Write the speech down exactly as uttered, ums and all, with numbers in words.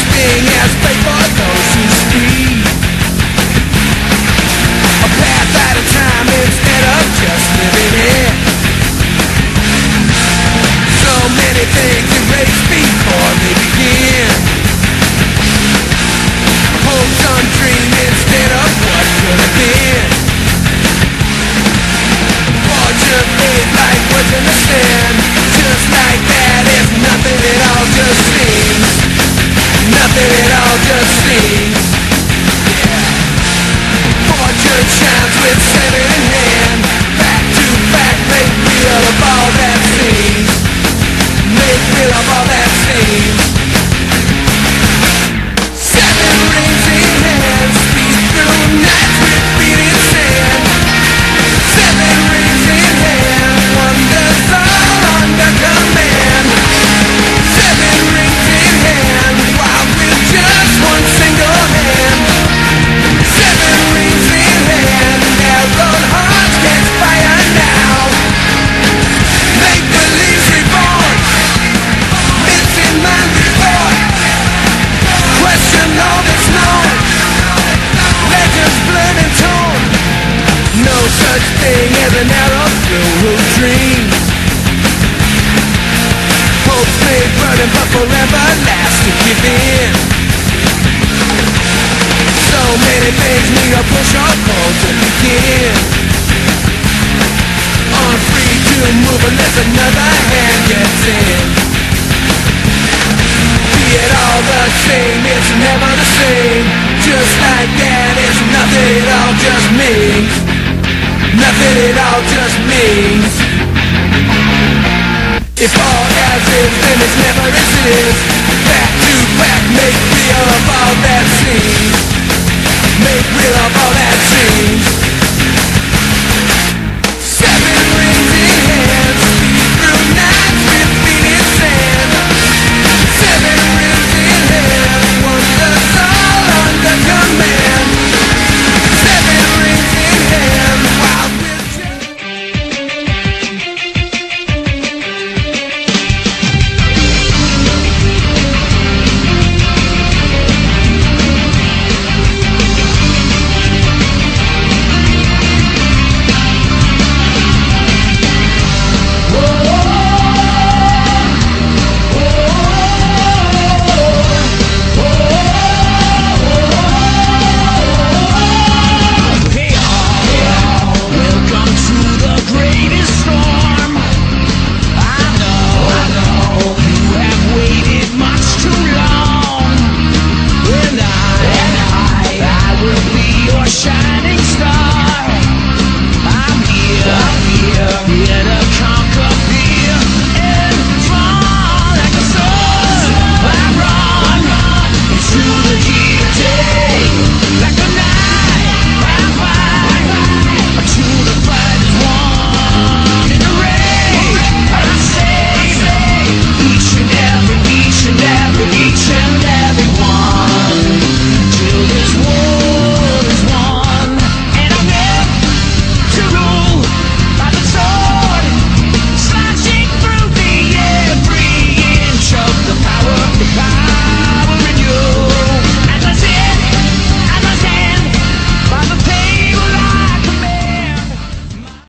such thing as fate for those who speed. A path at a time instead of just living it. So many things erased before they begin. Hopes on dream instead of what could have been. Fortune fade like words in the sand. Just like that, it's nothing at all, just seems. Nothing at all, just seems. Yeah. Fortune shines with seven in hand. Back to back, make real of all that seems. Make real of all that seems. Seven rings in hand, speed through nights with beating sand. Seven rings in hand, wonders all under command. Seven rings in hand, wild with just one single hand. Seven rings in hand, narrowed hearts catch fire now. Make believe's reborn, missing mind report. Question all that's known, legends blurred and torn. No such thing as an arrow through dreams. Hopes may burn but forever last to give in. So many things need a push or pull to begin. Unfree to move unless another hand gets in. Be it all the same, it's never the same. Just like that, it's nothing at all, just means. Nothing at all, just means. If all as is, then it's never as is. Back to back, make